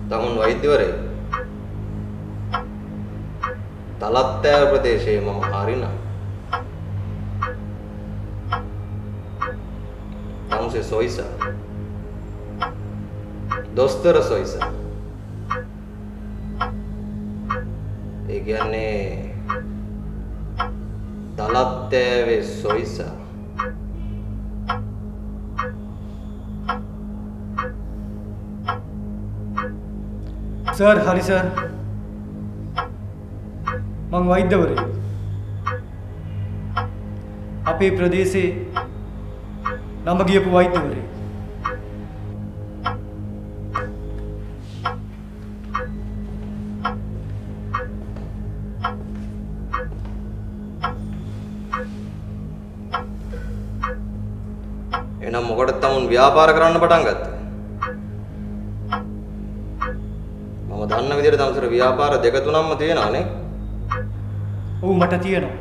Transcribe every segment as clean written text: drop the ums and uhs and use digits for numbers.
තමුන් වෛද්‍යවරේ තලත්තෑව ප්‍රදේශයේ මම හරිනම් තමුසේ සොයිසා දොස්තර සොයිසා ඒ කියන්නේ තලත්තෑවේ සොයිසා सर हरी सर मग वैद्यवरे अपे प्रदेशे नमगियपु वैद्यवरे එනම් මොකටද තමුන් ව්‍යාපාර කරන්න පටන් ගත්තේ? මම දන්න විදිහට තමසර ව්‍යාපාර දෙක තුනක්ම තියෙනවා නේ? ඔව් මට තියෙනවා.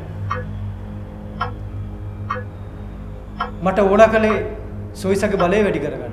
මට ඕන කලේ සොයිසගේ බලය වැඩි කරගන්න.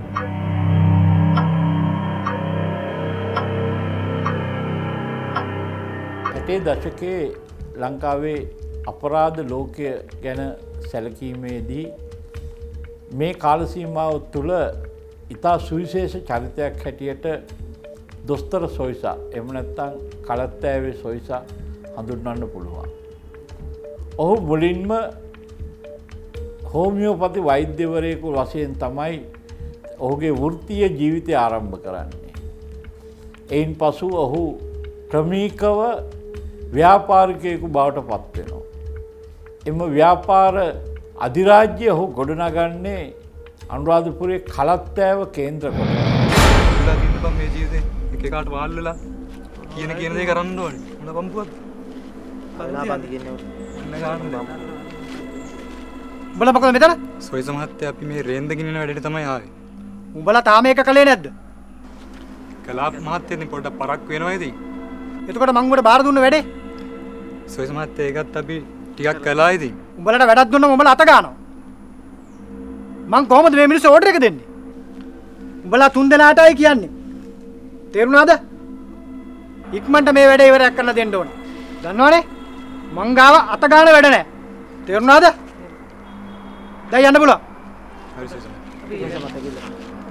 ඇතේ දශකයේ ලංකාවේ අපරාධ ලෝකය ගැන සැලකීමේදී මේ කාල සීමාව තුළ ඉතා සුවිශේෂ චරිතයක් හැටියට දොස්තර සොයිසා එහෙම නැත්නම් කලත්තෑවේ සොයිසා හඳුන්වන්න පුළුවන්. ඔහු මුලින්ම හෝමියෝපති වෛද්‍යවරයෙකු වශයෙන් තමයි ඔහුගේ වෘත්තීය ජීවිතය ආරම්භ කරන්නේ. එයින් පසු ඔහු ක්‍රමිකව ව්‍යාපාරිකයෙකු බවට පත් වෙනවා. එම ව්‍යාපාර අධිරාජ්‍ය ඔහු ගොඩනගන්නේ අනුරාධපුරයේ කලත්තෑව කේන්ද්‍ර කොට. මේ ජීවිතේ එක එකාට වාල් වෙලා කියන දේ කරන්න ඕනේ. මොන බම්පුවක්ද? කලාපන්ති කියන්නේ ඔන්න ගන්න බම්. උඹලා මොකද මෙතන? සොයිස මහත්තයා අපි මේ රේන්ද ගිනින වැඩේට තමයි ආවේ. උඹලා තාම ඒක කලේ නැද්ද? කලාප මහත්තයානේ පොඩ්ඩක් පරක් වෙනවා ඉතින්. එතකොට මං උඹට බාර දුන්න වැඩේ? සොයිස මහත්තයා ඒකත් අපි ටිකක් කළා ඉතින්. උඹලට වැඩක් දුන්නම උඹලා අත ගන්නවා. මං කොහොමද මේ මිනිස්සු ඕඩර් එක දෙන්නේ? උඹලා තුන් දෙනාටයි කියන්නේ. තේරුණාද? ඉක්මනට මේ වැඩේ ඉවරයක් කරලා දෙන්න ඕනේ. දන්නවනේ? මං ගාව අත ගන්න වැඩ නැහැ. තේරුණාද? දැන් යන්න පුළුවන්. හරි සොයිස මහත්තයා.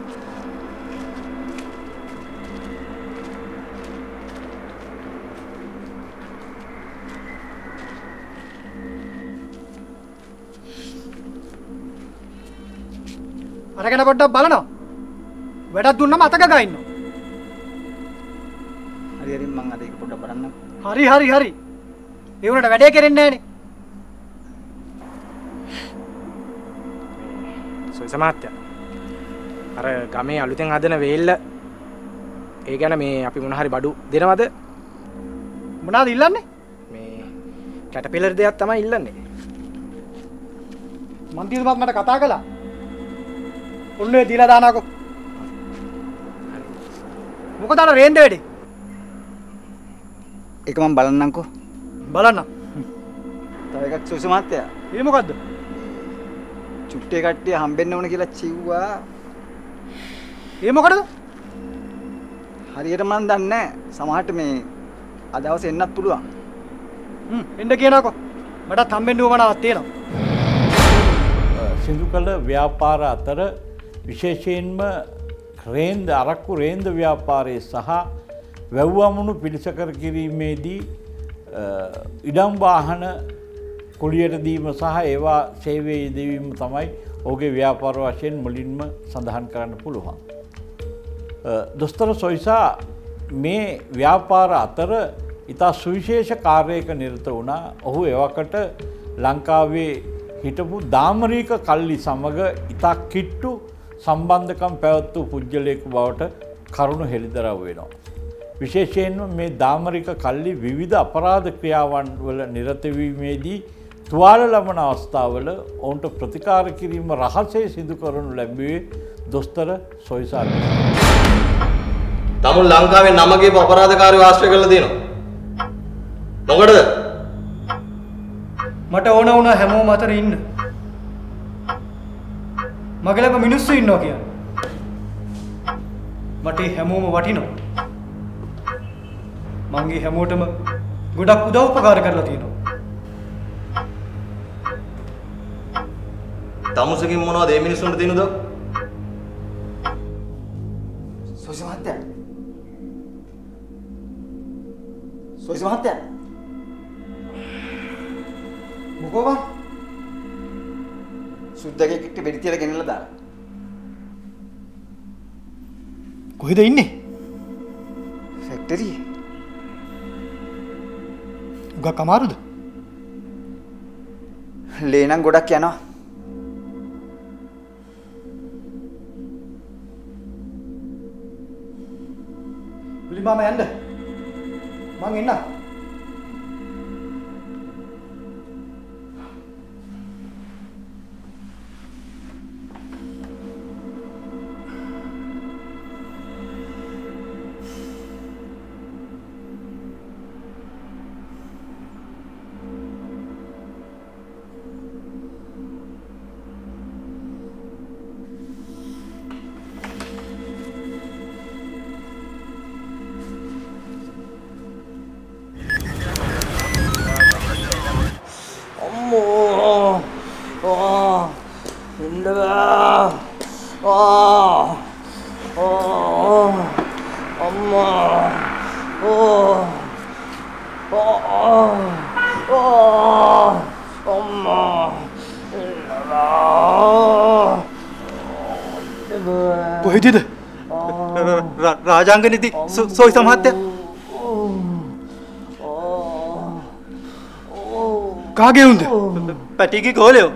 අරගෙන පොඩ්ඩක් බලනවා. වැඩක් දුන්නම අතක ගා ඉන්නවා. හරි හරි මං අද ඒක පොඩ්ඩක් බලන්නම්. හරි. ඒ උනට වැඩේ කෙරෙන්නේ නැහනේ. සොයිස මහත්තයා. අර ගමේ අලුතෙන් හදන වේල්ල ඒ ගැන මේ අපි මොන හරි බඩු දෙනවද? මොනවාද ඉල්ලන්නේ? මේ කැටපිලර් දෙයක් තමයි ඉල්ලන්නේ. මන්තිතුමාත් මට කතා කළා. ඔන්නේ දීලා දානකෝ. මොකද අර රේන්ද වැඩේ? ඒක මම බලන්නම්කෝ. බලන්න. තව එකක් සොයිස මහත්තයා. ඒ මොකද්ද? චුට්ටේ කට්ටිය හම්බෙන්න ඕන කියලා කිව්වා. ඒ මොකටද? හරියට මම දන්නේ නැහැ. සමහරට මේ අදවස් එන්නත් පුළුවන්. එන්න කියනකෝ. මටත් හම්බෙන්න උවමනාවක් තියෙනවා. සිදු කළ ව්‍යාපාර අතර විශේෂයෙන්ම අරක්කු රේන්ද ව්‍යාපාරයේ සහ වැව්වමුණු පිළිසකර කිරීමේදී ඉඩම් වාහන කුලියට දීම සහ ඒවා සේවයේ යෙදවීම තමයි ඔහුගේ ව්‍යාපාර වශයෙන් මුලින්ම සඳහන් කරන්න පුළුවන්. දොස්තර සොයිසා මේ ව්‍යාපාර අතර ඉතා සුවිශේෂ කාර්යයක නිරත වුණා. ඔහු එවකට ලංකාවේ හිටපු දාමරීක කල්ලි සමග ඉතා කිට්ටු සම්බන්ධකම් පැවැත් වූ පුද්ගලයෙකු බවට කරුණු හෙළිදරව් වෙනවා. විශේෂයෙන්ම මේ දාමරික කල්ලි විවිධ අපරාධ ක්‍රියාවන් වල නිරත වීමේදී තුවාල ලබන අවස්ථාවල ඔවුන්ට ප්‍රතිකාර කිරීම රහසේ සිදු කරනු ලැබුවේ දොස්තර සොයිසා. තමුන් ලංකාවේ නමගේ අපරාධකාරී ආශ්‍රය කරලා තියෙනවා. මොකටද? මට ඕන වුණා හැමෝම අතර ඉන්න. මගේ ළඟ මිනිස්සු ඉන්නවා කියන්නේ. මට හැමෝම වටිනවා. මංගේ හැමෝටම ගොඩක් උදව් උපකාර කරලා තියෙනවා. තමුසකින් මොනවද මේ මිනිස්සුන්ට දිනුද? සොයිස මහත්තයා. සොයිස මහත්තයා. මොකෝ බං? සුද්දගේ කිට්ටි බෙඩි තියලා ගෙනල්ලා දාලා. කොහෙද ඉන්නේ? ෆැක්ටරි. උගක් අමාරුද? ලේ නම් ගොඩක් යනවා. විලි මාමා යන්න. මං එන්නම්. කොහෙදද? රාජාංගනීති සොයිස මහත්තයා. කාගේ උන්ද? පැටිගේ ගෝලයෝ.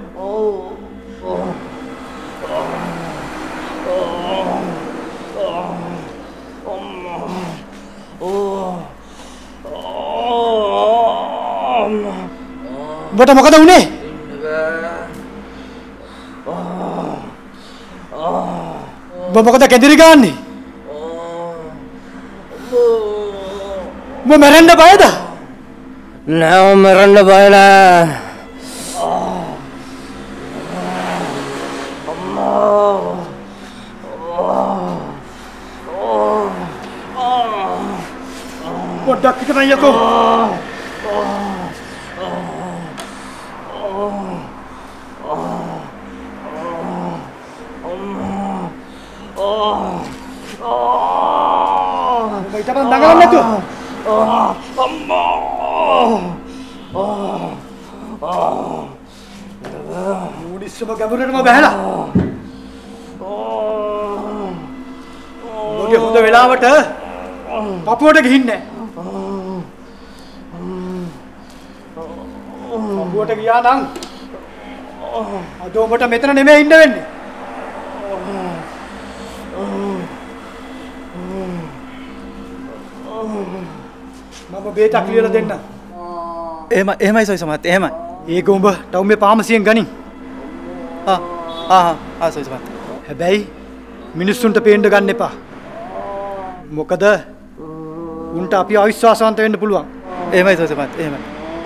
උඹට මොකද වුනේ? උඹ මොකද කැදිරි ගන්නේ? උඹ මැරෙන්න බයද? නෑ මරන්න බය නෑ. පොඩ්ඩක් හිටපන් යකෝ. හිටපන් දඟලන්න නැතුව. මුඩිස්සම ගැඹුරටම බහැලා. ඔගේ හොඳ වෙලාවට පපුවට ගිහින්නේ. පපුවට ගියා නම් අද ඔබට මෙතන නෙමෙයි ඉන්න වෙන්නේ. මම බේතක් ලියලා දෙන්න. එහෙමයි සොයිස මහත්තයා එහෙමයි. ඒක උඹ ටවුමේ පාමසියෙන් ගනින්. සොයිස මහත්තයා. හැබැයි මිනිස්සුන්ට පේන්න ගන්න එපා. මොකද උන්ට අපි අවිශ්වාසවන්ත වෙන්න පුළුවන්. එහෙමයි සොයිස මහත්තයා එහෙමයි.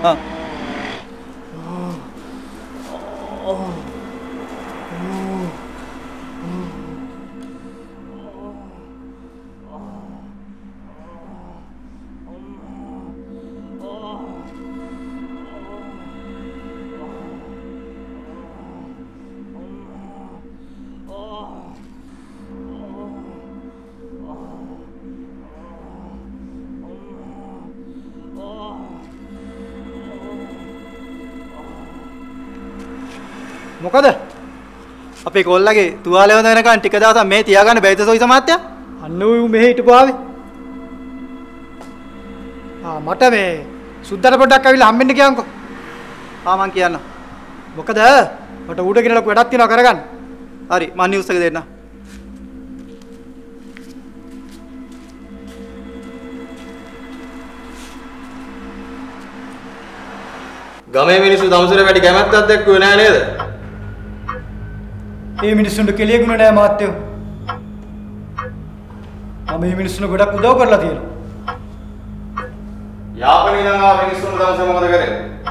මොකද? අපේ කොල්ලගේ තුවාලේ වඳ වෙනකන් ටික දවසක් මේ තියාගන්න බැයිද සොයිස මහත්තයා? අන්න ඌ මෙහෙ හිටපු ආවේ. මට මේ සුද්දට පොඩ්ඩක් අවිල්ලා හම්බෙන්න කියන්කෝ. මං කියන්න. මොකද මට ඌට කියන ලොකු වැඩක් තියෙනවා කරගන්න. හරි මං නිවුස් එක දෙන්න. ගමේ මිනිස්සු තමුසෙට වැඩි කැමැත්තක් දැක්කුවේ නෑ නේද? මේ මිනිස්සුන්ට කෙලියගුණ නෑ මාත්‍යෝ. මම මේ මිනිස්සුන්ට ගොඩක් උදව් කරලා තියෙනවා. යාපනයේ ඉඳන් ආව මිනිස්සුන්ට තමුසෙ මොකද කරේ?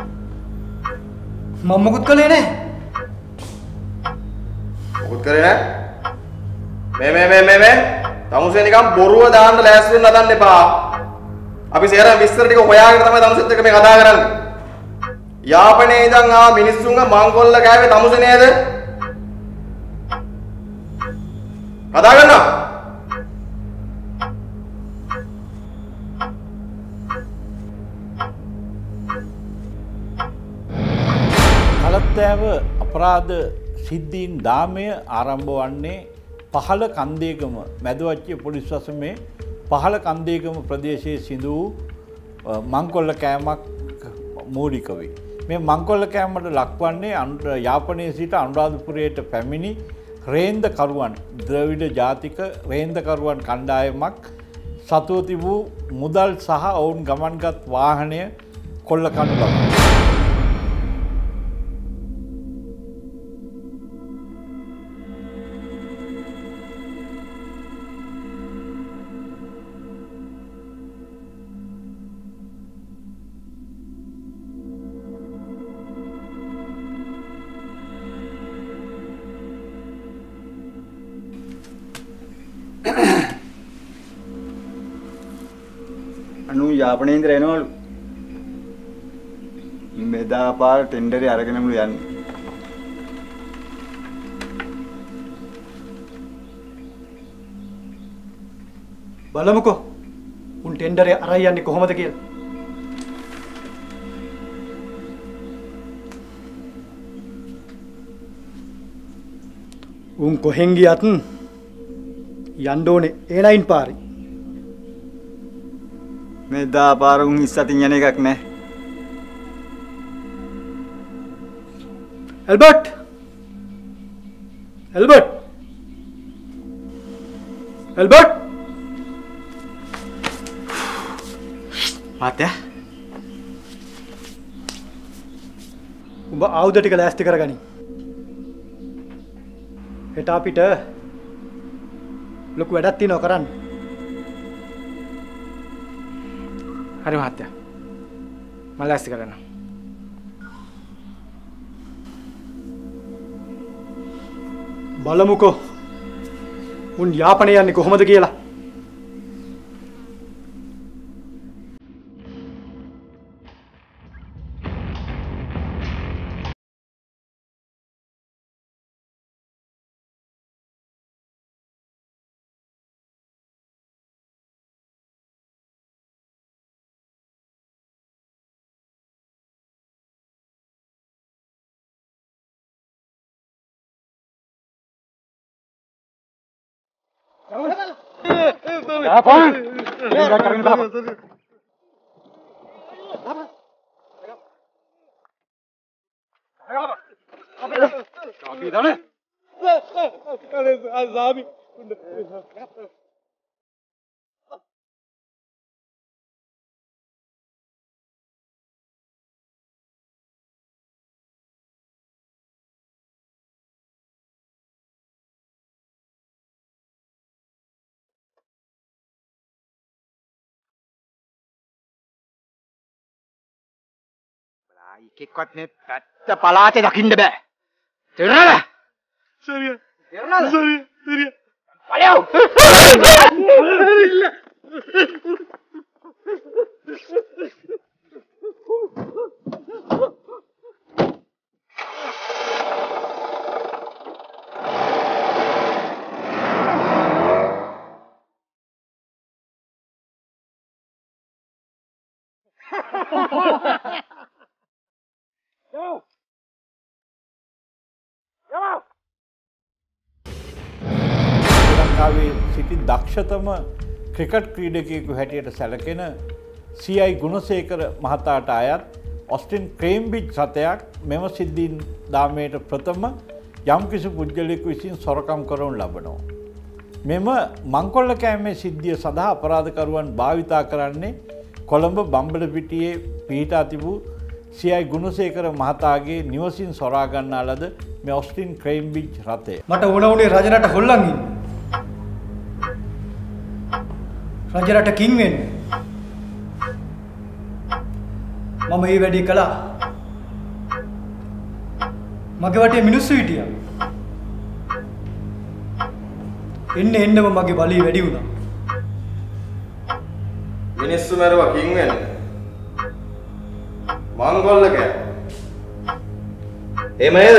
මම මොකුත් කළේ නෑ. මොකුත් කරේ නෑ? මේ තමුසෙ නිකන් බොරුව දාන්න ලෑස්ති වෙන්න හදන්න එපා. අපි සේරම විස්තර ටික හොයාගෙන තමයි තමුසෙත් එක්ක මේ කතා කරන්නේ. යාපනයේ ඉඳන් ආ මිනිස්සුන්ව මංකොල්ල කෑවේ තමුසේ නේද? කතා කරනවා. කලත්තෑව අපරාධ සිද්ධීන් දාමය ආරම්භ වන්නේ පහළ කන්දේගම මැදවච්චිය පොලිස් වසමේ පහළ කන්දේගම ප්‍රදේශයේ සිදු වූ මංකොල්ල කෑමක් මූලික වේ. මේ මංකොල්ල කෑමට ලක්වන්නේ යාපනයේ සිට අනුරාධපුරයට පැමිණි රේන්දකරුවන් ද්‍රවිඩ ජාතික රේන්දකරුවන් කණ්ඩායමක් සතුව තිබූ මුදල් සහ ඔවුන් ගමන්ගත් වාහනය කොල්ල කනු ලබනවා. අනු යාපනයේ ඉඳලා එනවලු. මෙදා පාර ටෙන්ඩරේ අරගෙනමලු යන්නේ. බලමුකෝ. උන් ටෙන්ඩරේ අරයි යන්නේ කොහොමද කියලා. උන් කොහෙන් ගියත් යන්න ඕනේ A9 පාරේ. මෙදා පාර උන් ඉස්සතින් යන එකක් නෑ. ඇල්බර්ට් මාත්‍යා උඹ ආයුධ ටික ලෑස්ති කරගනි. හෙට අපිට ලොකු වැඩක් තියෙනවා කරන්න. හරි මහත්තයා. මම ලෑස්ති කරනවා. බලමුකෝ. උන් යාපනයේ යන්නේ කොහොමද කියලා. එකෙක්වත් මේ පැත්ත පලාතේ දකින්න බෑ. තේරුණාද? සරිය. තේරුණාද? සරිය. පලයෝ. ලංකාවේ සිටි දක්ෂතම ක්‍රිකට් ක්‍රීඩකයෙකු හැටියට සැලකෙන CI ගුණසේකර මහතාට අයත් ඔස්ටින් ක්‍රේම්බ්‍රිජ් රථයක් මෙම සිද්ධීන් දාමයට ප්‍රථම යම්කිසි පුද්ගලයෙකු විසින් සොරකම් කරනු ලබනවා. මෙම මංකොල්ල කෑමේ සිද්ධිය සඳහා අපරාධකරුවන් භාවිතා කරන්නේ කොළඹ බම්බලපිටියේ පිහිටා තිබූ CI ගුණසේකර මහතාගේ නිවසින් සොරා ගන්නා ලද මේ ඔස්ටින් ක්‍රේම්බ්‍රිජ් රථය. මට ඕන උනේ රජරට හොල්ලන් ඉන්න. රජරට කින් වෙන්න. මම මේ වැඩේ කළා. මගේ වටේ මිනිස්සු හිටියා. එන්නම මගේ බලය වැඩි වුණා. මිනිස්සු මරුවා කින් වෙන්නේ. මංගොල්ලකයා. එහෙම නේද?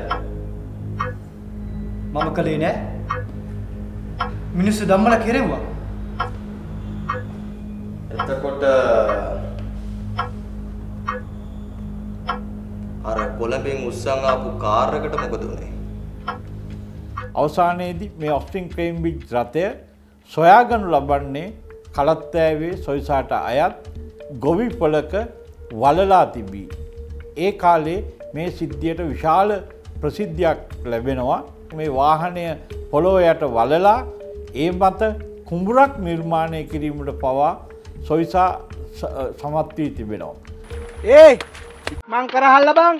මම කලේ නෑ. මිනිස්සු ධම්මල කෙරෙව්වා. එතකොට අර කොළඹෙන් උස්සන් ආපු කාර් එකට මොකද උනේ? අවසානයේදී මේ ඔස්ටින් ක්‍රේම්බ්‍රිජ් රථය සොයාගනු ලබන්නේ කලත්තෑවේ සොයිසාට අයත් ගොවිපොළක වලලා තිබී. ඒ කාලේ මේ සිද්ධියට විශාල ප්‍රසිද්ධියක් ලැබෙනවා. මේ වාහනය පොළොව යට වලලා ඒ මත කුඹුරක් නිර්මාණය කිරීමට පවා සොයිසා සමත් වී තිබෙනවා. ඒ මං කරහල්ල බං.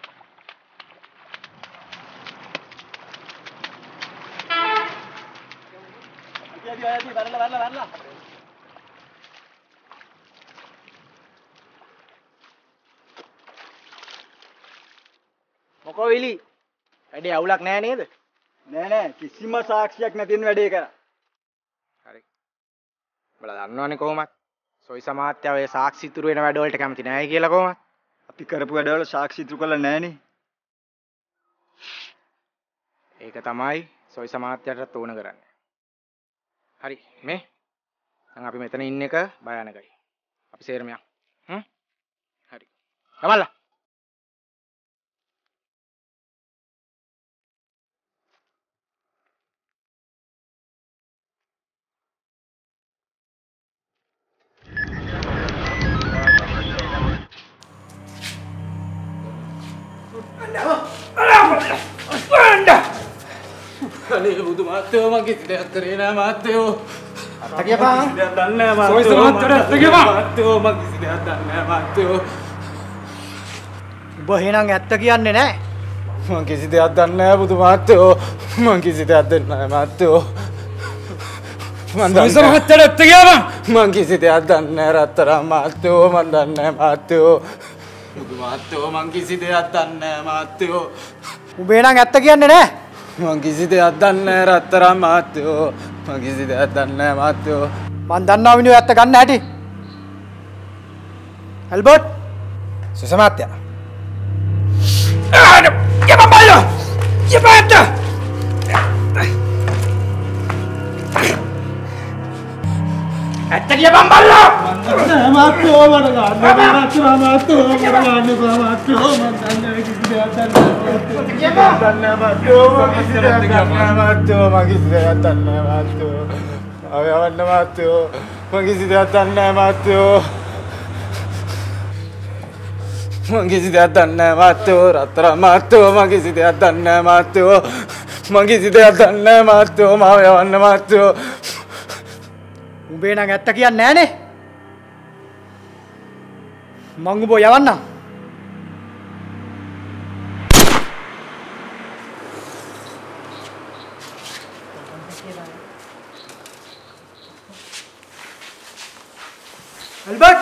මොකෝ විලි වැඩේ අවුලක් නෑ නේද? නෑ කිසිම සාක්ෂියක් නැතිව වැඩේ කරා. හරි. බලා දන්නවනේ කොහොමද? සොයි සමාත්‍ය ඔය සාක්ෂි ඉතුරු වෙන වැඩවලට කැමති නෑ කියලා කොහොමද? අපි කරපු වැඩවල සාක්ෂි ඉතුරු කරලා නෑනේ. ඒක තමයි සොයි සමාත්‍යයට ඕන කරන්නේ. හරි මේ දැන් අපි මෙතන ඉන්න එක භයානකයි. අපි සේරම යන්. හරි. ගමල්ලා. අනේ බුදු මාත්‍යෝ මගේ සිතේ අත්තරේ නෑ මාත්‍යෝ. අත්ත කියපන්. දන්නේ නෑ මාත්‍යෝ. සොයිස මාත්‍යෝ අත්ත කියපන්. මාත්‍යෝ මගේ සිතේ දන්නේ නෑ මාත්‍යෝ. ඔබ එහෙනම් ඇත්ත කියන්නේ නෑ. මං කිසි දෙයක් දන්නේ නෑ බුදු මාත්‍යෝ. මං කිසි දෙයක් දන්නේ නෑ මාත්‍යෝ. සොයිස මාත්‍යෝ අත්ත කියපන්. මං කිසි දෙයක් දන්නේ නෑ රත්තරන් මාත්‍යෝ. මං දන්නේ නෑ මාත්‍යෝ. බුදු මාත්‍යෝ මං කිසි දෙයක් දන්නේ නෑ මාත්‍යෝ. ඔබ එහෙනම් ඇත්ත කියන්නේ නෑ. මං කිසි දෙයක් දන්නේ නෑ රත්තරන් මාත්‍යෝ. මං කිසි දෙයක් දන්නේ නෑ මාත්‍යෝ. මං දන්නවා විනෝ ඇත්ත ගන්න හැටි. ඇල්බර්ට් සුසමාත්‍ය. යපන් බල්ලෝ. යපන්. ඇත්ත කියපන් බල්ලෝ. නෑ මාත්‍යෝ මට ගන්න බෑ මාත්‍යෝ මාත්‍යෝ මට ගන්න බෑ මාත්‍යෝ මං දන්නේ කිසි දෙයක් දන්නේ නෑ මාත්‍යෝ මං කිසි දෙයක් දන්නේ නෑ මාත්‍යෝ මං කිසි දෙයක් දන්නේ නෑ මාත්‍යෝ ආව යවන්න මාත්‍යෝ මං කිසි දෙයක් දන්නේ නෑ මාත්‍යෝ මං කිසි දෙයක් දන්නේ නෑ මාත්‍යෝ රත්තරන් මාත්‍යෝ මං කිසි දෙයක් දන්නේ නෑ මාත්‍යෝ මං කිසි දෙයක් දන්නේ නෑ මාත්‍යෝ මාව යවන්න මාත්‍යෝ. උඹේ නම් ඇත්ත කියන්නේ නෑනේ. මං උඹව යවන්නම්. ඇල්බර්ට්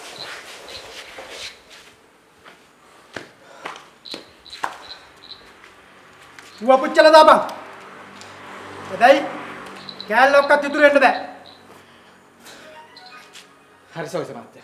ඌව පුච්චලා දාපන්. එදයි කෑල්ල ඔක්කත් ඉතුරු වෙන්න බෑ. හරි සොයිස මාත්‍ය.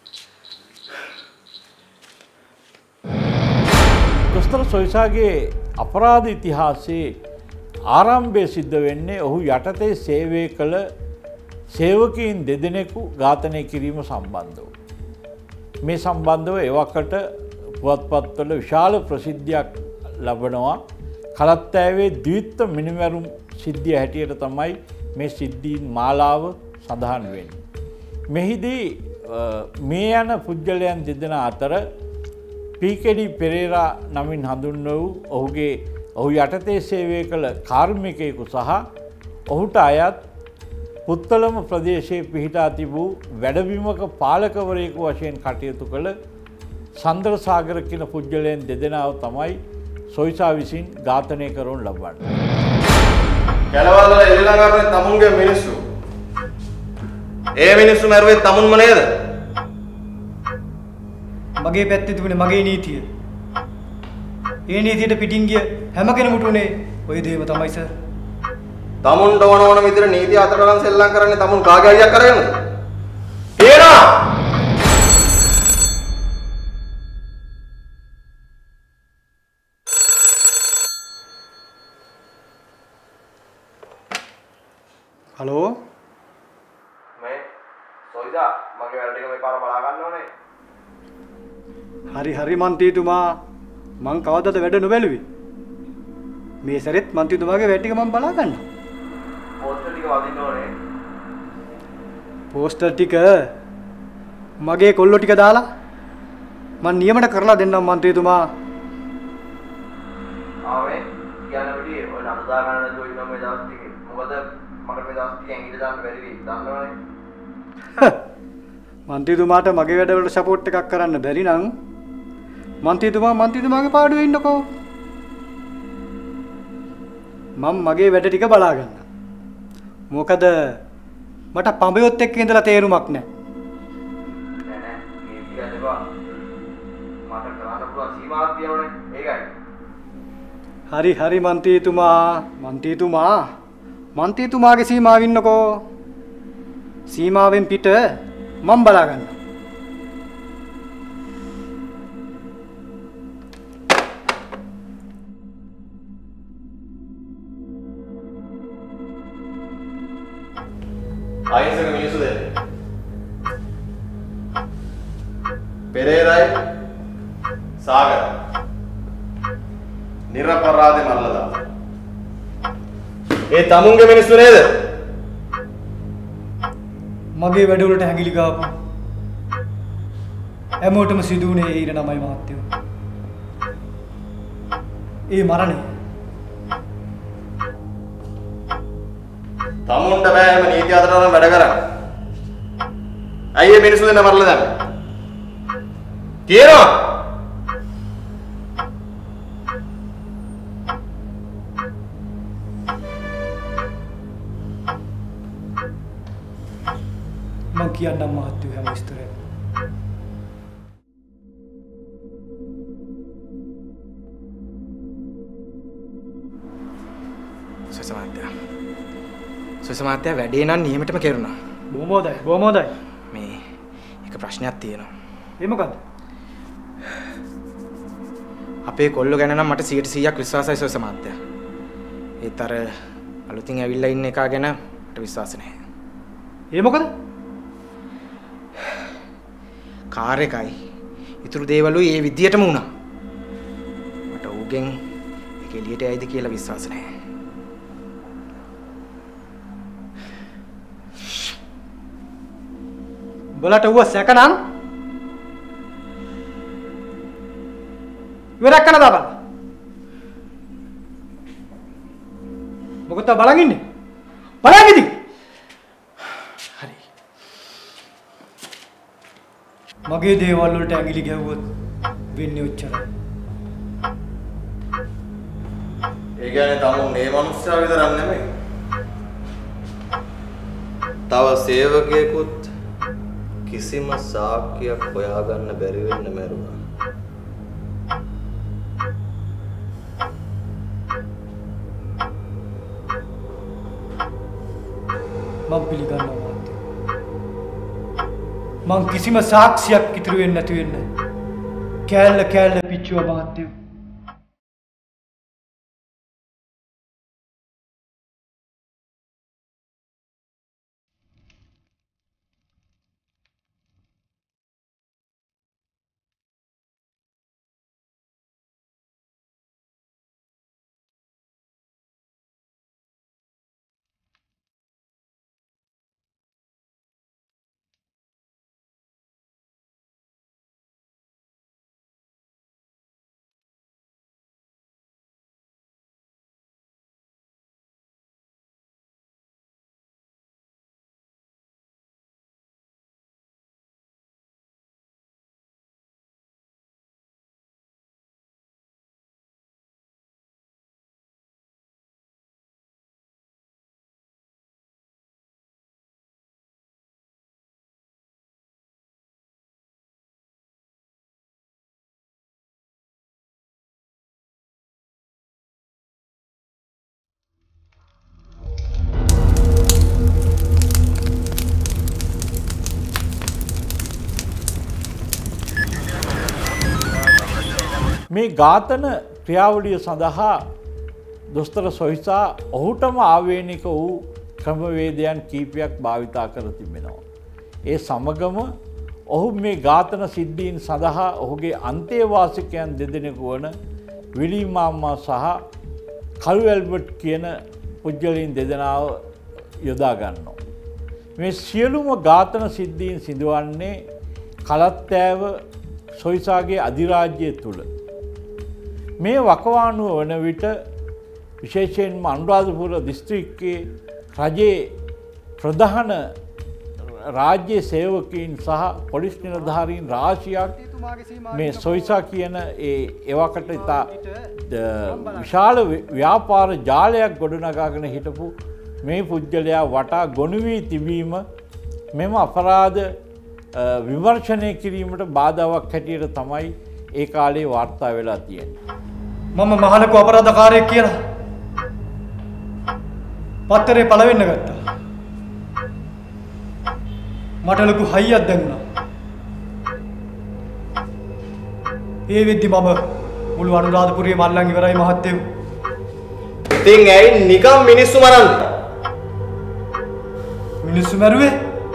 දොස්තර සොයිසාගේ අපරාධ ඉතිහාසයේ ආරම්භය සිද්ධ වෙන්නේ ඔහු යටතේ සේවය කළ සේවකීන් දෙදෙනෙකු ඝාතනය කිරීම සම්බන්ධව. මේ සම්බන්ධව එවකට පුවත්පත්වල විශාල ප්‍රසිද්ධියක් ලබනවා. කලත්තෑවේ ද්විත්ව මිනිමැරුම් සිද්ධිය හැටියට තමයි මේ සිද්ධීන් මාලාව සඳහන් වෙන්නේ. මෙහිදී මේ යන පුද්ගලයන් දෙදෙනා අතර පීකෙඩි පෙරේරා නමින් හඳුන්වන වූ ඔහු යටතේ සේවය කළ කාර්මිකයෙකු සහ ඔහුට අයත් පුත්තලම ප්‍රදේශයේ පිහිටා තිබූ වැඩබිමක පාලකවරයෙකු වශයෙන් කටයුතු කළ සන්දරසාගර කියන පුද්ගලයන් දෙදෙනාව තමයි සොයිසා විසින් ඝාතනය කරනු ලබන්නේ. කැලවල් වල එල්ලලා ගන්න තමුන්ගේ මිනිස්සු. ඒ මිනිස්සු මරුවේ තමුන්ම නේද? මගේ පැත්තේ තිබුණේ මගේ නීතිය. ඒ නීතියට පිටින් ගිය හැම කෙනෙකුට උනේ ওই දේම තමයි සර්. තමුන්ට ඕන විදිහට නීතිය අතට ගන්න සෙල්ලම් කරන්නේ තමුන් කාගේ අයියක් කරගෙනද? කියනවා හලෝ මේ සොයිසා මගේ වැඩ ටික මේ පාර බලා ගන්න ඕනේ. හරි මන්ත්‍රීතුමා මං කවදද වැඩ නොබැලුවේ මේ සැරෙත් මන්ත්‍රීතුමාගේ වැඩ ටික මම බලා ගන්නවා. පෝස්ටර් ටික වදින්න ඕනේ. පෝස්ටර් ටික මගේ කොල්ලෝ ටික දාලා මං නියමට කරලා දෙන්නම් මන්ත්‍රීතුමා. ආවේ කියන විදිහේ ඔය නඩුදා ගන්න නැතුව ඉන්න මේ දවස් ටිකේ. මොකද මට මේ දවස් ටිකෙන් ඊට දාන්න බැරි වෙයි. දන්නවනේ. මන්ත්‍රීතුමාට මගේ වැඩවලට සපෝට් එකක් කරන්න බැරි නම් මන්ත්‍රීතුමාගේ පාඩුවේ ඉන්නකෝ. මම මගේ වැඩ ටික බලා ගන්න. මොකද මට පඹයොත් එක්ක ඉඳලා තේරුමක් නැහැ. නෑ මේ කියන්නේ බා. මට කරන්න පුළුවන් සීමාවක් තියෙනවනේ. ඒකයි. හරි මන්ත්‍රීතුමාගේ සීමාව ඉන්නකෝ. සීමාවෙන් පිට මම බලා ගන්නවා. අහිංසක මිනිස්සු දෙන්න. පෙරේරයි සාගර. නිර්පරාදේ මරලා දාලා. ඒ තමුන්ගේ මිනිස්සු නේද? මගේ වැඩවලට හැඟිලි ගාපු හැමෝටම සිදුුනේ ඊර නමයි මහත්තයෝ. ඒ මරණය තමුන්ට බෑ එහෙම නීති අතරම වැඩ කරන්න. ඇයි මේ මිනිස්සු දෙන්න මරලා දාන්නේ? කියනවා. මං කියන්නම් මහත්තයෝ හැම විස්තරයක්. සුසමාත්‍ය වැඩේ නම් නියමටම කෙරුණා. බොහොම හොඳයි. මේ එක ප්‍රශ්නයක් තියෙනවා. ඒ මොකද්ද? අපේ කොල්ලෝ ගැන නම් මට 100% විශ්වාසයි සුසමාත්‍ය. ඒත් අර අලුතින් ඇවිල්ලා ඉන්න එකා ගැන මට විශ්වාස නැහැ. ඒ මොකද? කාර් එකයි ඉතුරු දේවලුයි ඒ විදියටම වුණා. මට ඌගෙන් ඒක එළියට ඇයිද කියලා විශ්වාස නැහැ. බලට ඌව සැකනම් ඉවරක් කරලා දාපන්. මොකද බලන් ඉන්නේ? බලන් ඉදී. හරි. මගේ දේවල් වලට ඇඟිලි ගැහුවොත් වෙන්නේ ඔච්චරයි. ඒ කියන්නේ තමුන් මේ මිනිස්සයා විතරක් නෙමෙයි. තව සේවකයෙකුත් කිසිම සාක්කියක් හොයාගන්න බැරි වෙන්න මැරුණා. මම පිළිගන්නවා මහත්තයෝ. මං කිසිම සාක්ෂියක් ඉතුරු වෙන්නේ නැති වෙන්න කෑල්ල පිච්චුවා මහත්තයෝ. මේ ඝාතන ක්‍රියාවලිය සඳහා දොස්තර සොයිසා ඔහුටම ආවේනික වූ ක්‍රමවේදයන් කීපයක් භාවිතා කර තිබෙනවා. ඒ සමගම ඔහු මේ ඝාතන සිද්ධීන් සඳහා ඔහුගේ අන්තේවාසිකයන් දෙදෙනෙකු වන විලි මාම්මා සහ කළු ඇල්බර්ට් කියන පුද්ගලයන් දෙදෙනාව යොදා ගන්නවා. මේ සියලුම ඝාතන සිද්ධීන් සිදුවන්නේ කලත්තෑව සොයිසාගේ අධිරාජ්‍යය තුළ. මේ වකවානුව වන විට විශේෂයෙන්ම අනුරාධපුර දිස්ත්‍රික්කයේ රජයේ ප්‍රධාන රාජ්‍ය සේවකීන් සහ පොලිස් නිලධාරීන් රාශියක් මේ සොයිසා කියන එවකට ඉතා විශාල ව්‍යාපාර ජාලයක් ගොඩනගාගෙන හිටපු මේ පුද්ගලයා වටා ගොනු වී තිබීම මෙම අපරාධ විමර්ශනය කිරීමට බාධාවක් හැටියට තමයි ඒ කාලේ වාර්තා වෙලා තියෙන්නේ. මම මහලකු අපරාධකාරයෙක් කියලා පත්තරේ පළවෙන්න ගත්තා. මට ලොකු හයියක් දැනුණා. ඒ වෙද්දි මම මුළු අනුරාධපුරයේ මල්ලන් ඉවරයි මහත්තයෝ. ඉතින් ඇයි නිකම් මිනිස්සු මරන්නේ? මිනිස්සු මරුවේ?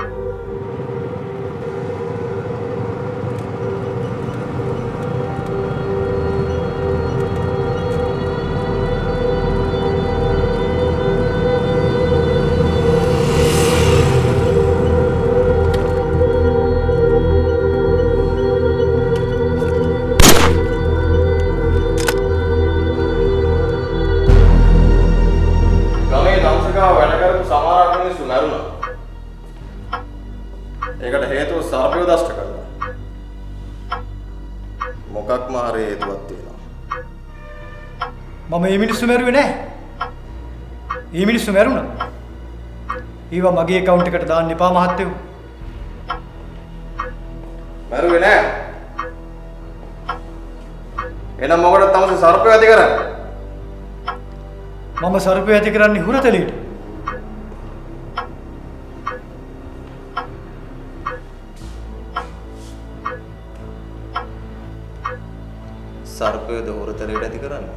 ඒකට හේතුව සර්පය දෂ්ට කරනවා. මොකක්ම හරි හේතුවක් තියෙනවා. මම මේ මිනිස්සු මැරුවේ නැහැ. මේ මිනිස්සු මැරුණා. ඒවා මගේ account එකට දාන්න එපා මහත්තයෝ. මැරුවේ නැහැ. එහෙනම් මොකටද තමයි සර්පය ඇති කරන්නේ? මම සර්පය ඇති කරන්නේ හුරතලීට. සර්පයද හොරතලයට ඇති කරන්නේ?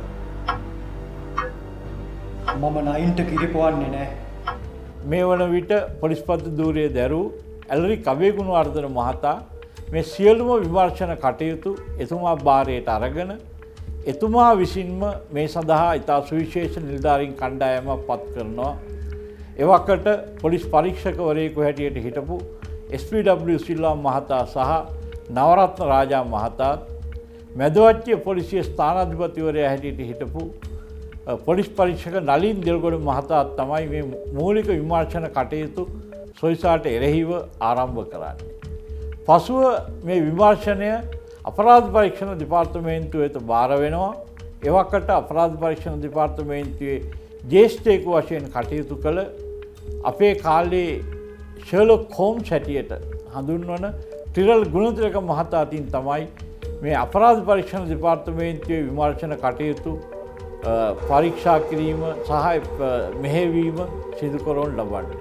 මම නයින්ට කිරිපොවන්නේ නැහැ. මේ වන විට පොලිස්පත්ති ධූරයේ දැරූ ඇලරි කවේගුණවර්ධන මහතා මේ සියලුම විමර්ශන කටයුතු එතුමා භාරයට අරගෙන එතුමා විසින්ම මේ සඳහා ඉතා සුවිශේෂ නිලධාරීන් කණ්ඩායමක් පත් කරනවා. එවකට පොලිස් පරීක්ෂකවරයෙකු හැටියට හිටපු SP.W. සිල්වා මහතා සහ නවරත්න රාජා මහතාත් මැදවච්චිය පොලිසිය ස්ථානාධිපතිවරයා හැටියට හිටපු පොලිස් පරීක්ෂක නලින් දෙල්ගොඩ මහතාත් තමයි මේ මූලික විමර්ශන කටයුතු සොයිසාට එරෙහිව ආරම්භ කරන්නේ. පසුව මේ විමර්ශනය අපරාධ පරීක්ෂණ දෙපාර්තමේන්තුව වෙත බාර වෙනවා. එවකට අපරාධ පරීක්ෂණ දෙපාර්තමේන්තුවේ ජ්‍යෙෂ්ඨයෙකු වශයෙන් කටයුතු කළ අපේ කාලේ ෂර්ලොක් හෝම්ස් හැටියට හඳුන්වන ටිරල් ගුණතිලක මහතා අතින් තමයි මේ අපරාධ පරීක්ෂණ දෙපාර්තමේන්තුවේ විමර්ශන කටයුතු පරීක්ෂා කිරීම සහ මෙහෙවීම සිදු කරවන ලබන්නේ.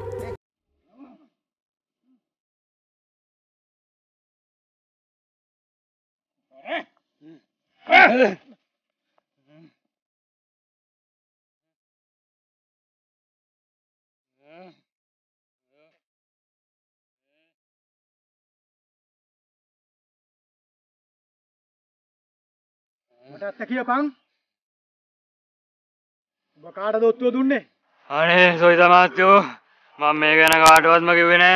මට අත්ත කියපන්. ඔබ කාටද ඔත්තුව දුන්නේ? අනේ සොයිසා මහත්තයෝ මම මේ ගැන කාටවත්ම කිව්වේ නෑ.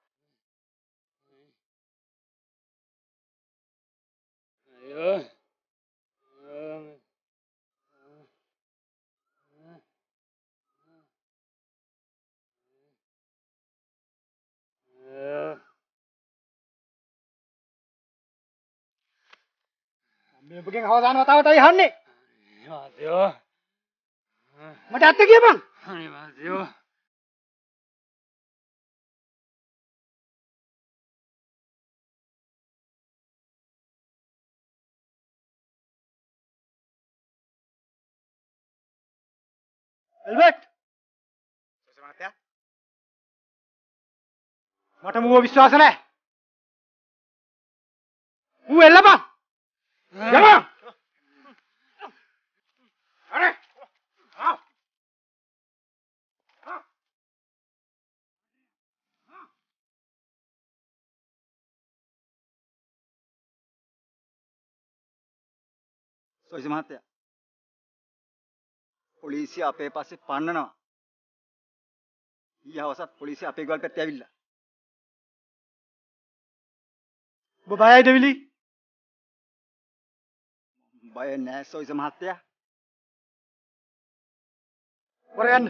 අයියෝ මේ ඔබගෙන් අවසාන වතාවටයි අහන්නේ. මහත්තයෝ මට අත්ත කියපන්. අනේ මහත්තයෝ ඇල්බර්ට් සමාත්‍යා මට මුව විශ්වාස නැහැ. ඌ එල්ලපන්. යමු. සොයිස මහත්තයා. පොලිසිය අපේ පස්සේ පන්නනවා. ඊය හවසත් පොලිසිය අපේ ගෙවල් පැත්තේ ඇවිල්ලා. ඔබ බයයිද විලි? බය නෑ සොයිස මහත්තයා. වර යන්න.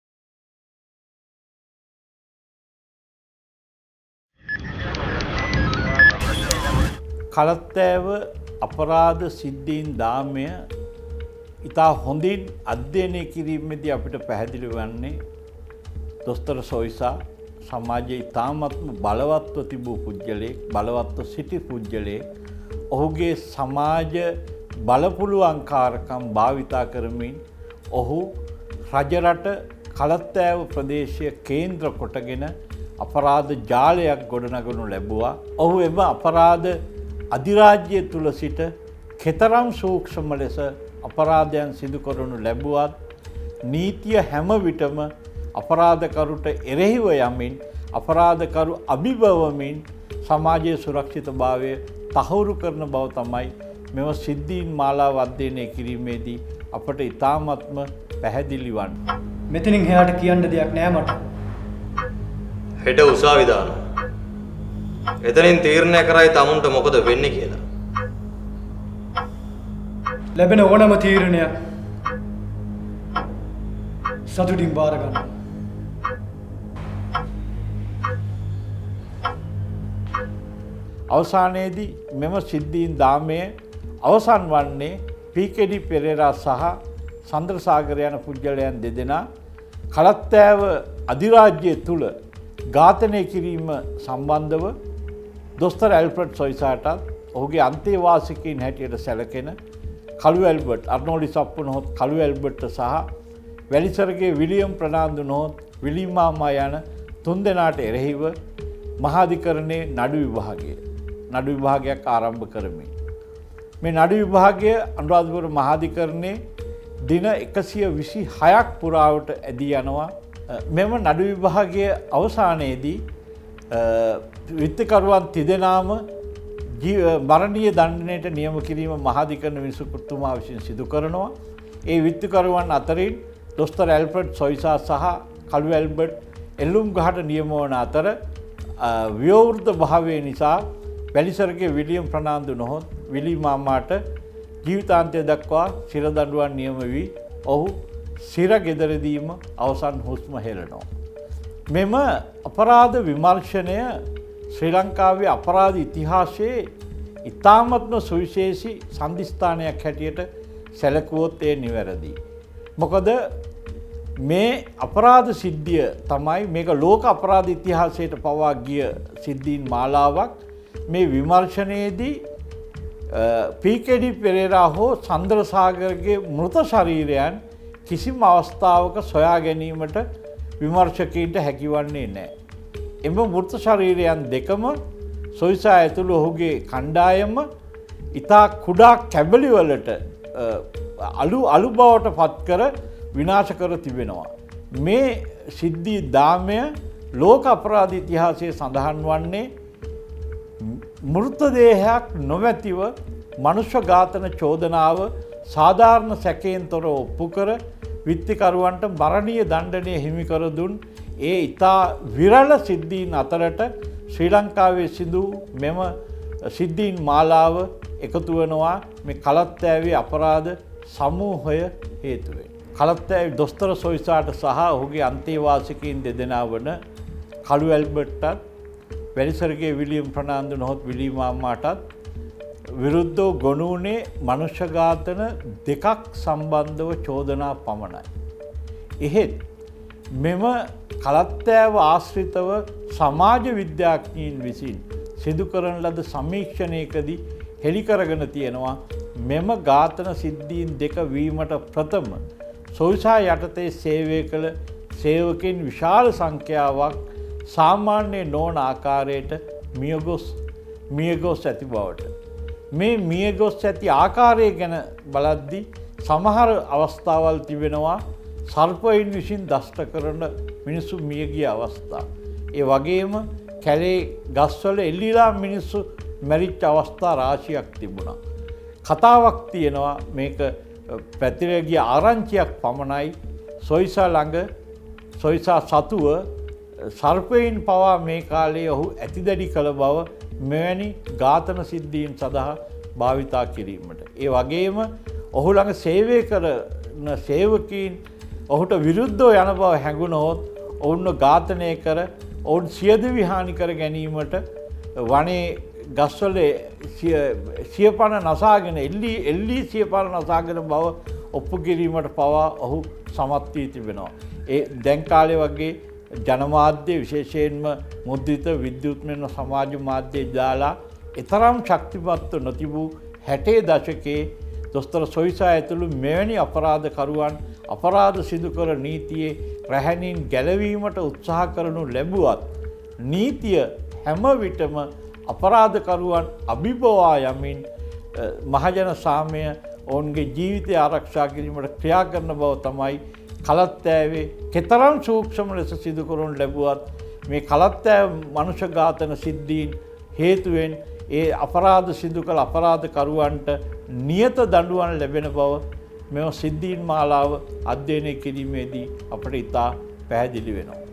කලත්තෑව අපරාධ සිද්ධීන් දාමය ඉතා හොඳින් අධ්‍යයනය කිරීමේදී අපිට පැහැදිලි වන්නේ දොස්තර සොයිසා සමාජයේ ඉතාමත්ම බලවත්ව තිබූ පුද්ගලයෙක්, බලවත්ව සිටි පුද්ගලයෙක්. ඔහුගේ සමාජ බලපුලුවන්කාරකම් භාවිතා කරමින් ඔහු රජරට කලත්තෑව ප්‍රදේශය කේන්ද්‍ර කොටගෙන අපරාධ ජාලයක් ගොඩනගනු ලැබුවා. ඔහු එම අපරාධ අධිරාජ්‍යය තුල සිට කෙතරම් සූක්ෂම ලෙස අපරාධයන් සිදු කරනු ලැබුවත් නීතිය හැම විටම අපරාධකරුට එරෙහිව යමින් අපරාධකරු අභිබවමින් සමාජයේ සුරක්ෂිතභාවය තහවුරු කරන බව තමයි මෙම සිද්ධීන් මාලාව අධ්‍යයනය කිරීමේදී අපට ඉතාමත්ම පැහැදිලි වන්නේ. මෙතනින් එහාට කියන්න දෙයක් නෑ මට. හෙට උසාවි දානවා. එතනින් තීරණය කරයි තමුන්ට මොකද වෙන්නේ කියලා. ලැබෙන ඕනම තීරණයක් සතුටින් බාර ගන්න. අවසානයේදී මෙම සිද්ධීන් දාමය අවසන් වන්නේ පීකෙඩි පෙරේරා සහ සන්ද්‍රසාගර යන පුද්ගලයන් දෙදෙනා කලත්තෑව අධිරාජ්‍යය තුල ඝාතනය කිරීම සම්බන්ධව දොස්තර ඇල්ෆ්‍රඩ් සොයිසාටත් ඔහුගේ අන්තේවාසිකයින් හැටියට සැලකෙන කළු ඇල්බර්ට් අර්නෝලි සප්පු නොහොත් කළු ඇල්බර්ට් සහ වැලිසරගේ විලියම් ප්‍රනාන්දු නොහොත් විලි මාමා යන තුන් දෙනාට එරෙහිව මහාධිකරණයේ නඩු විභාගයක් ආරම්භ කරමින් මේ නඩු විභාගය අනුරාධපුර මහාධිකරණයේ දින 126ක් පුරාවට ඇදී යනවා. මෙම නඩු විභාගයේ අවසානයේදී විත්තිකරුවන් තිදෙනාම මරණීය දණ්ඩනයට නියම කිරීම මහාධිකරණ විනිසුරුතුමා විසින් සිදු කරනවා. ඒ විත්තිකරුවන් අතරින් දොස්තර ඇල්ෆ්‍රඩ් සොයිසා සහ කළු ඇල්බර්ට් එල්ලුම් ගහට නියම වන අතර ව්‍යවෘත භාවය නිසා වැලිසරගේ විලියම් ප්‍රනාන්දු නොහොත් විලි මාමාට ජීවිතාන්තය දක්වා සිරදඬුවම් නියම වී ඔහු සිර ගෙදරදීම අවසන් හුස්ම හෙළනවා. මෙම අපරාධ විමර්ශනය ශ්‍රී ලංකාවේ අපරාධ ඉතිහාසයේ ඉතාමත්ම සුවිශේෂී සන්ධිස්ථානයක් හැටියට සැලකුවොත් ඒ නිවැරදි. මොකද මේ අපරාධ සිද්ධිය තමයි මේක ලෝක අපරාධ ඉතිහාසයට පවා ගිය සිද්ධීන් මාලාවක්. මේ විමර්ශනයේදී පීකෙඩි පෙරේරා හෝ සන්ද්‍රසාගරගේ මෘත ශරීරයන් කිසිම අවස්ථාවක සොයා ගැනීමට විමර්ශකයින්ට හැකිවන්නේ නැහැ. එම මෘත ශරීරයන් දෙකම සොයිසා ඇතුළු ඔහුගේ කණ්ඩායම ඉතා කුඩා කැබලිවලට අලු බවට පත්කර විනාශ කර තිබෙනවා. මේ සිද්ධී දාමය ලෝක අපරාධ ඉතිහාසයේ සඳහන් වන්නේ මෘතදේහයක් නොමැතිව මනුෂ්‍ය ඝාතන චෝදනාව සාධාරණ සැකයෙන් තොර ඔප්පු කර විත්තිකරුවන්ට මරණීය දණ්ඩනය හිමි කර දුන් ඒ ඉතා විරල සිද්ධීන් අතරට ශ්‍රී ලංකාවේ සිදු මෙම සිද්ධීන් මාලාව එකතු වෙනවා මේ කලත්තෑවේ අපරාධ සමූහය හේතුවෙන්. කලත්තෑවේ දොස්තර සොයිසාට සහ ඔහුගේ අන්තේවාසිකයින් දෙදෙනා වන කළු ඇල්බර්ට්ටත් වැලිසරගේ විලියම් ප්‍රනාන්දු නොහොත් විලි මාමාටත් විරුද්ධව ගොනුනේ මනුෂ්‍ය ඝාතන දෙකක් සම්බන්ධව චෝදනා පමණයි. එහෙත් මෙම කලත්තෑව ආශ්‍රිතව සමාජ විද්‍යාඥයින් විසින් සිදු කරන ලද සමීක්ෂණයකදී හෙළි කරගෙන තියෙනවා මෙම ඝාතන සිද්ධීන් දෙක වීමට ප්‍රථම සොයිසා යටතේ සේවය කළ සේවකයන් විශාල සංඛ්‍යාවක් සාමාන්‍ය නොවන ආකාරයට මියගොස් ඇති බවට. මේ මියගොස් ඇති ආකාරය ගැන බලද්දී සමහර අවස්ථාවල් තිබෙනවා සර්පයින් විසින් දෂ්ට කරන මිනිස්සු මියගිය අවස්ථා. ඒ වගේම කැලේ ගස්වල එල්ලිලා මිනිස්සු මැරිච්ච අවස්ථා රාශියක් තිබුණා. කතාවක් තියෙනවා මේක පැතිර ගිය ආරංචියක් පමණයි සොයිසා ළඟ සොයිසා සතුව සර්පයින් පවා මේ කාලේ ඔහු ඇතිදැඩි කළ බව මෙවැනි ඝාතන සිද්ධීන් සඳහා භාවිතා කිරීමට. ඒ වගේම ඔහු ළඟ සේවය කරන සේවකීන් ඔහුට විරුද්ධව යන බව හැඟුණහොත් ඔවුන්ව ඝාතනය කර ඔවුන් සියදිවි හානි කර ගැනීමට වනේ ගස්වල සියපණ නසාගෙන එල්ලී සියපණ නසාගෙන බව ඔප්පු කිරීමට පවා ඔහු සමත් වී තිබෙනවා. ඒ දැන් කාලේ වගේ ජනමාධ්‍ය විශේෂයෙන්ම මුද්‍රිත විද්‍යුත් මෙන්ම සමාජ මාධ්‍ය දාලා එතරම් ශක්තිමත්ව නොතිබූ 60 දශකයේ දොස්තර සොයිසා ඇතුළු මෙවැනි අපරාධකරුවන් අපරාධ සිදු කර නීතියේ රැහැනින් ගැලවීමට උත්සාහ කරනු ලැබුවත් නීතිය හැම විටම අපරාධකරුවන් අභිබවා යමින් මහජන සාමය ඔවුන්ගේ ජීවිතය ආරක්ෂා කිරීමට ක්‍රියා කරන බව තමයි කලත්තෑවේ කෙතරම් සූක්ෂම ලෙස සිදු කරනු ලැබුවත් මේ කලත්තෑව මනුෂ්‍ය ඝාතන සිද්ධීන් හේතුවෙන් ඒ අපරාධ සිදු කළ අපරාධකරුවන්ට නියත දඬුවම් ලැබෙන බව මෙම සිද්ධීන් මාලාව අධ්‍යයනය කිරීමේදී අපට ඉතා පැහැදිලි වෙනවා.